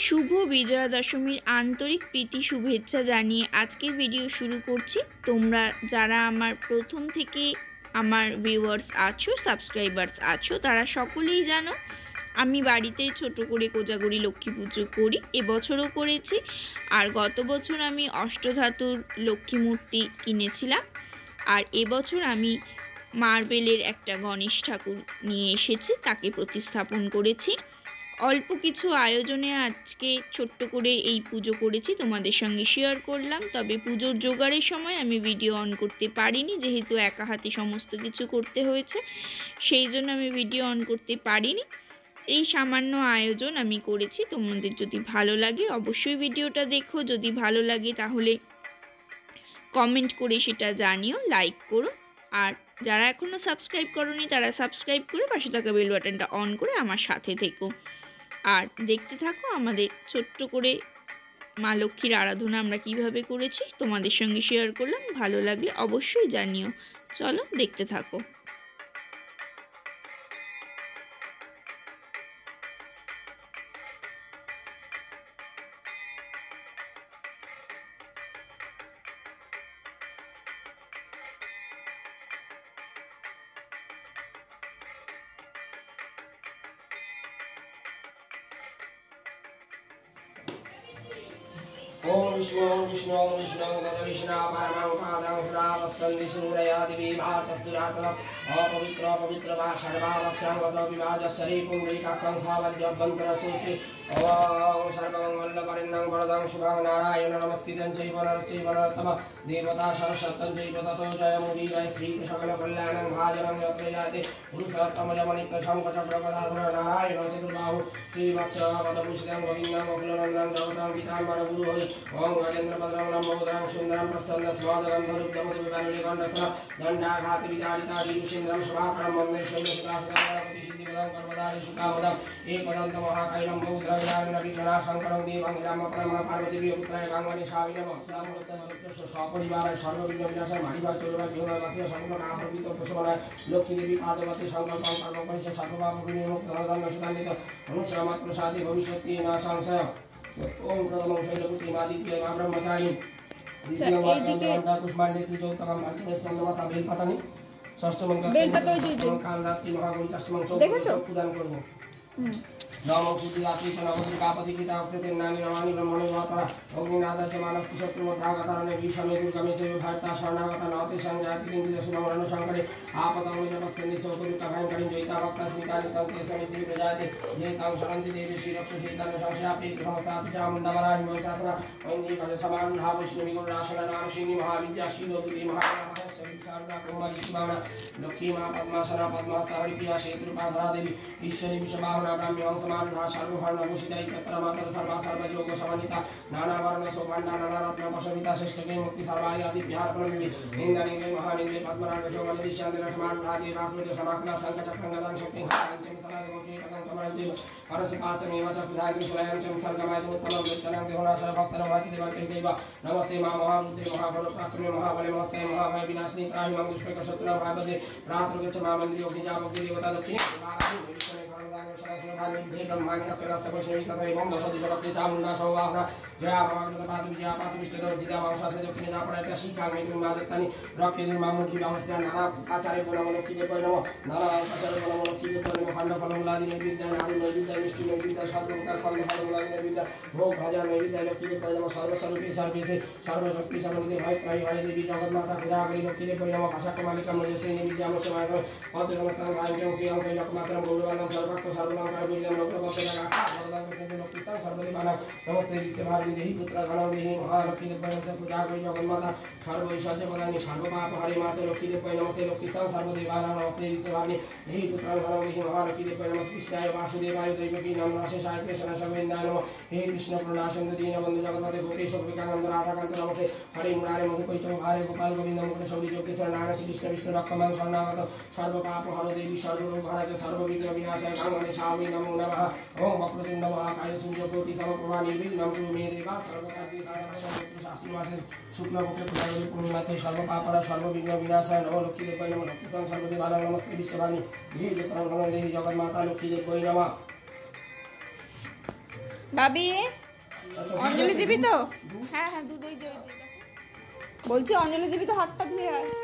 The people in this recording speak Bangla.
শুভ বিজয়া দশমীর আন্তরিক প্রীতি শুভেচ্ছা জানিয়ে আজকের ভিডিও শুরু করছি। তোমরা যারা আমার প্রথম থেকে আমার ভিউয়ার্স আছো, সাবস্ক্রাইবার্স আছো, তারা সকলেই জানো আমি বাড়িতেই ছোট করে কোজাগরি লক্ষ্মী পুজো করি। এবছরও করেছি। আর গত বছর আমি অষ্টধাতুর লক্ষ্মী মূর্তি কিনেছিলাম। আর এবছর আমি মার্বেলের একটা গণেশ ঠাকুর নিয়ে এসেছি, তাকে প্রতিস্থাপন করেছি। অল্প কিছু আয়োজনে আজকে ছোট্ট করে এই পুজো করেছি, তোমাদের সঙ্গে শেয়ার করলাম। তবে পুজোর জোগাড়ের সময় আমি ভিডিও অন করতে পারিনি, যেহেতু একা হাতে সমস্ত কিছু করতে হয়েছে, সেই জন্য আমি ভিডিও অন করতে পারিনি। এই সামান্য আয়োজন আমি করেছি। তোমাদের যদি ভালো লাগে অবশ্যই ভিডিওটা দেখো। যদি ভালো লাগে তাহলে কমেন্ট করে সেটা জানিও, লাইক করো। আর যারা এখনও সাবস্ক্রাইব করোনি তারা সাবস্ক্রাইব করে পাশে থাকা বেল বাটনটা অন করে আমার সাথে থেকো। আর দেখতে থাকো আমাদের ছোট্ট করে মা লক্ষ্মীর আরাধনা আমরা কিভাবে করেছি, তোমাদের সঙ্গে শেয়ার করলাম। ভালো লাগলে অবশ্যই জানিও। চলো দেখতে থাকো। ओम विष्णु विष्णु विष्णु विष्णु परमं पादं सदा वसन्ति सूरयादिवी भाचस्तुरात्मा अपवित्र पवित्र वा सर्वावस्थांगतो विभाजस्सरी पुण्डरीकाक्षं सावद्यभ्यन्तरसूचि ओम सर्वमङ्गलपरिणं वरदं शुभं नारायण नमस्कृतं चैव नरचैव नरोत्तमः देवता सरस्वतं चैव ततो जयमुदीरय श्रीकृष्णकलकल्याणं भाजनं यत्र जाते पुरुषोत्तमजमनित्यशङ्कचक्रगदाधर नारायण चतुर्बाहु श्रीवत्सवदभूषितं गोविन्दं गोकुलनन्दनं गौतमं पीताम्बर गुरुहरि ओम गजेन्द्र भद्रं नमोदरं सुन्दरं प्रसन्न स्वादगन्धरुद्रमधुविदानुलिकण्डस्थल दण्डाघाति विदारिता ऋषीन्द्रं शभाकरं वन्दे शैलसुताशुकामपति सिद्धिपदं कर्मदारि सुकामदम् एकदन्त महाकैलं बौद्धविदारिणं विघ्ननाथ शङ्करं देवं रामपरम पार्वतीप्रियपुत्राय गाङ्गणे शाविनः श्रीरामकृष्ण सपरिवाराय सर्वविघ्नविनाशाय मारिवाय चोरवाय विघ्ननाशाय संकटनाशकृत प्रसवनाय लक्ष्मी देवी पादवती संकल्पं कर्मपरिश्य सर्वपापविनिर्मुक्त धनधान्य सुखान्वित मनुष्यमात्मसादे भविष्यति न संशय ओम प्रथमं शैलपुत्री ब्रह्मचारी द्वितीय वाक्यं कुष्माण्डे तृतीयोत्तमं पंचम स्कंदमाता बेलपातानि षष्ठम कालरात्रि महागुण अष्टम चौदह प्रदान करबो नमो सिद्धिदात्री नवदुर्गापति गीता उक्ते नानी नमानि ब्रह्मणे महात्मा अग्निनादाच मानस्तु शत्रुमोद्धागतारणे विषमे दुर्गमे च भारता शरणागता नवते संजाति किंचित सुमरण शंकरे आपदं जपस्यन्ति शोकदुःखभयंकरीं जयिता भक्तस्मितानि तं ते समिति प्रजाते जयतां शरन्ति देवी श्रीरक्षशीतान् संशयापि समस्तात् चामुण्डवराहि महिषासुरा वैन्दी भज समारूढा वैष्णवीगुणासन नारसिंही महाविद्या श्रीलोकी महाराज शारदा कुमारी शिवाना लक्ष्मी मां पद्मासना पद्मास्तावरी प्रिया शेतुरूपाधरा देवी ईश्वरी विषबाहुना ब्राह्मी वंशमारूढा सर्वभरणभूषिता इत्यत्रमातर सर्वा सर्वयोग समन्विता नानावर्ण शोभाण्डा नानारत्न वशमिता श्रेष्ठके मुक्ति सर्वायादि बिहारप्रमिवि निन्दनिन्दे महानिन्दे पद्मराग शोभनिधिश्यादिरसमारूढा देवाकृत समाकुला शङ्खचक्रङ्गदां शक्तिं हारञ्चं समाधिमुखे कथं समरञ्चिव परशुपासमेव च पिधायति सुरयञ्चं सर्गमायतमुत्तमं वृत्तनं देवनाशय भक्तनं वाचिदेवाचैतैव नमस्ते मा महारुद्रे महागणपराक्रमे महाबले महस्ते महाभय विनाशिनी त्राहि मम दुष्कृतशत्रुनां भागवते प्रातरुगच्छ मा मन्दिरे अग्निजापग्नि देवता दक्षिणे ब्रह्माण्ड कलास्तपश्येवि तथा एवं दशदिशवक्त्रे चामुण्डा सौवाहना जया भवाग्रतपातु विजयापातु विष्टुदर्जिता वांशासे दक्षिणे दापडयत्या श्रीकाग्नेतुं मादत्तानि रक्केतुं मामुखी वांस्त्या नाना आचार्य गुणमलोकिते नमो नाना आचार्य गुणमलोकिते नमो खण्डफलमुलादि नैवेद्य नादि नैवेद्य मिष्टि नैवेद्य सर्वप्रकार फलफलमुलादि नैवेद्य भोग भाजा नैवेद्य लोकिते नमो सर्वस्वरूपे सर्वेशे सर्वशक्ति समन्विते भयत्राहि हरे देवी जगन्माता पूजाकरि लोकिते नमो भाषाकमालिकं नजसे नैवेद्यामस्य मातरं पद्मनमस्तां भाञ्चं श्रियं कैलकमातरं गौरवानं सर्वभक्त सर्वलङ्कार पूजितं लोकभक्तजनाः लोकितं सर्वदेवानां नमस्ते विश्वभारती देहि पुत्र घनं देहि महालक्ष्मी देवस्य पूजाकरि जगन्माता सर्वैश्वर्यप्रदानि सर्वपाप हरे माते लक्ष्मी देवै नमस्ते लोकितं सर्वदेवानां नमस्ते विश्वभारती देहि पुत्र घनं देहि महालक्ष्मी देवै नमस्ते कृष्णाय वासुदेवाय दैवकी नमः कृष्णाय सर्वेन्द्राय नमः हे कृष्ण प्रणनाशं दीनबन्धु जगन्नाथ गोपेश गोपिकानन्द राधाकान्त नमस्ते हरे मुरारे मधुकैतव भारे गोपाल गोविन्द मुकुट शौरी जोगेश्वर नारायण श्री कृष्ण विष्णु रक्षमां शरणागत सर्वपाप हर देवी सर्वरोग हर च सर्वविघ्न विनाशाय गाङ्गणे शावि नमो नमः ओम वक्रतुण्ड महाकाय सूर्यकोटि समप्रभा निर्विघ्नं कुरु मे देवा सर्वकार्ये शास्त्रीमासे शुक्लपक्षे पुष्करे पूर्णिमाते सर्वपापर सर्वविघ्न विनाशाय नमो लक्ष्मी देवै नमः लक्ष्मीस्तं सर्वदेवानां नमस्ते विश्ववाणी देहि जगन्माता लक्ष्मी देवै नमः ভাবি আচ্ছা, অঞ্জলি দিবি তো? হ্যাঁ হ্যাঁ দুধ ওই যে বলছি অঞ্জলি দিবি তো, হাত পা ধুয়ে আয়।